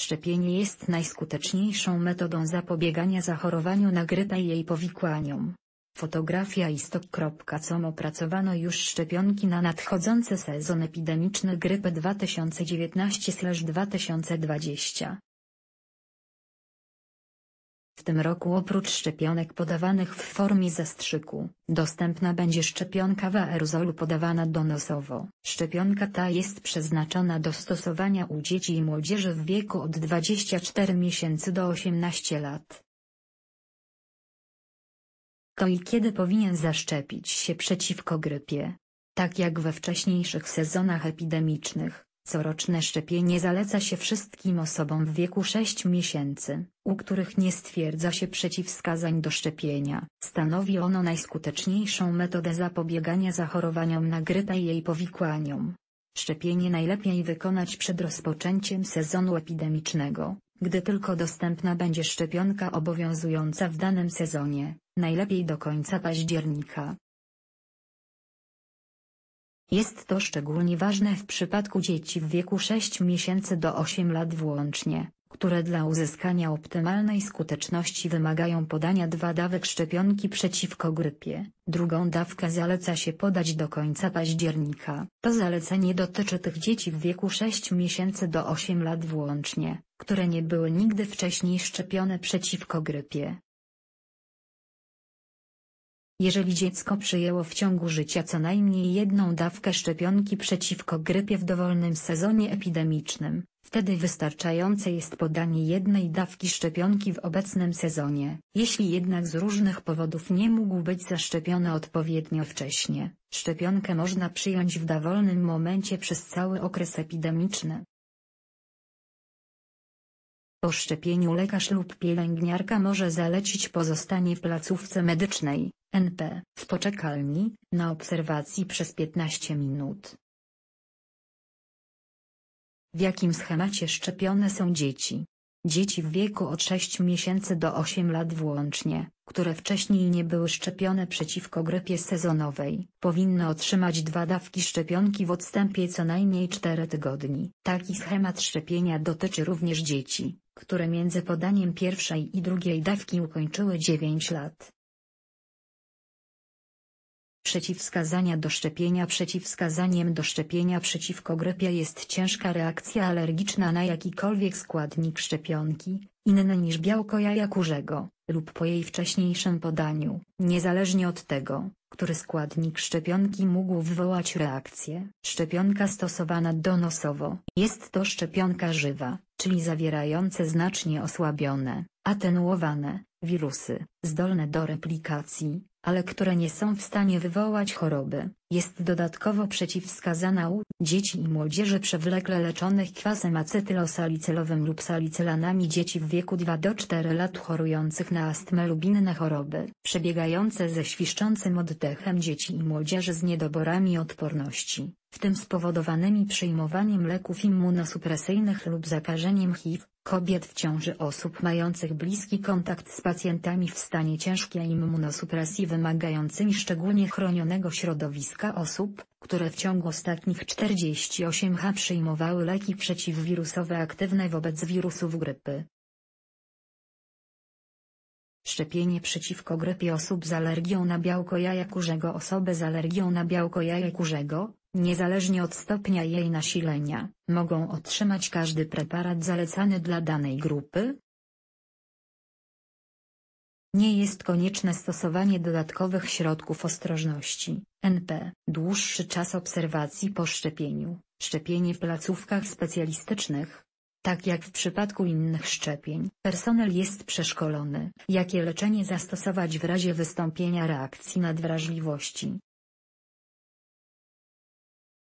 Szczepienie jest najskuteczniejszą metodą zapobiegania zachorowaniu na grypę i jej powikłaniom. Fotografia istok.com. Opracowano już szczepionki na nadchodzący sezon epidemiczny grypy 2019/2020. W tym roku oprócz szczepionek podawanych w formie zastrzyku, dostępna będzie szczepionka w aerozolu podawana donosowo. Szczepionka ta jest przeznaczona do stosowania u dzieci i młodzieży w wieku od 24 miesięcy do 18 lat. Kto i kiedy powinien zaszczepić się przeciwko grypie? Tak jak we wcześniejszych sezonach epidemicznych, coroczne szczepienie zaleca się wszystkim osobom w wieku 6 miesięcy, u których nie stwierdza się przeciwwskazań do szczepienia. Stanowi ono najskuteczniejszą metodę zapobiegania zachorowaniom na grypę i jej powikłaniom. Szczepienie najlepiej wykonać przed rozpoczęciem sezonu epidemicznego, gdy tylko dostępna będzie szczepionka obowiązująca w danym sezonie, najlepiej do końca października. Jest to szczególnie ważne w przypadku dzieci w wieku 6 miesięcy do 8 lat włącznie, które dla uzyskania optymalnej skuteczności wymagają podania 2 dawek szczepionki przeciwko grypie. Drugą dawkę zaleca się podać do końca października. To zalecenie dotyczy tych dzieci w wieku 6 miesięcy do 8 lat włącznie, które nie były nigdy wcześniej szczepione przeciwko grypie. Jeżeli dziecko przyjęło w ciągu życia co najmniej 1 dawkę szczepionki przeciwko grypie w dowolnym sezonie epidemicznym, wtedy wystarczające jest podanie 1 dawki szczepionki w obecnym sezonie. Jeśli jednak z różnych powodów nie mógł być zaszczepiony odpowiednio wcześnie, szczepionkę można przyjąć w dowolnym momencie przez cały okres epidemiczny. Po szczepieniu lekarz lub pielęgniarka może zalecić pozostanie w placówce medycznej, NP, w poczekalni, na obserwacji przez 15 minut. W jakim schemacie szczepione są dzieci? Dzieci w wieku od 6 miesięcy do 8 lat włącznie, które wcześniej nie były szczepione przeciwko grypie sezonowej, powinny otrzymać 2 dawki szczepionki w odstępie co najmniej 4 tygodni. Taki schemat szczepienia dotyczy również dzieci, które między podaniem pierwszej i drugiej dawki ukończyły 9 lat. Przeciwwskazania do szczepienia. Przeciwwskazaniem do szczepienia przeciwko grypie jest ciężka reakcja alergiczna na jakikolwiek składnik szczepionki, inny niż białko jaja kurzego, lub po jej wcześniejszym podaniu, niezależnie od tego, który składnik szczepionki mógł wywołać reakcję. Szczepionka stosowana donosowo. Jest to szczepionka żywa, czyli zawierające znacznie osłabione, atenuowane, wirusy, zdolne do replikacji, ale które nie są w stanie wywołać choroby. Jest dodatkowo przeciwwskazana u dzieci i młodzieży przewlekle leczonych kwasem acetylosalicylowym lub salicylanami, dzieci w wieku 2 do 4 lat chorujących na astmę lub inne choroby przebiegające ze świszczącym oddechem, dzieci i młodzieży z niedoborami odporności, w tym spowodowanymi przyjmowaniem leków immunosupresyjnych lub zakażeniem HIV, kobiet w ciąży, osób mających bliski kontakt z pacjentami w stanie ciężkiej immunosupresji wymagającymi szczególnie chronionego środowiska, osób, które w ciągu ostatnich 48 h przyjmowały leki przeciwwirusowe aktywne wobec wirusów grypy. Szczepienie przeciwko grypie osób z alergią na białko jaja kurzego. Osoby z alergią na białko jaja kurzego, niezależnie od stopnia jej nasilenia, mogą otrzymać każdy preparat zalecany dla danej grupy. Nie jest konieczne stosowanie dodatkowych środków ostrożności, NP. Dłuższy czas obserwacji po szczepieniu. Szczepienie w placówkach specjalistycznych. Tak jak w przypadku innych szczepień, personel jest przeszkolony, jakie leczenie zastosować w razie wystąpienia reakcji nadwrażliwości.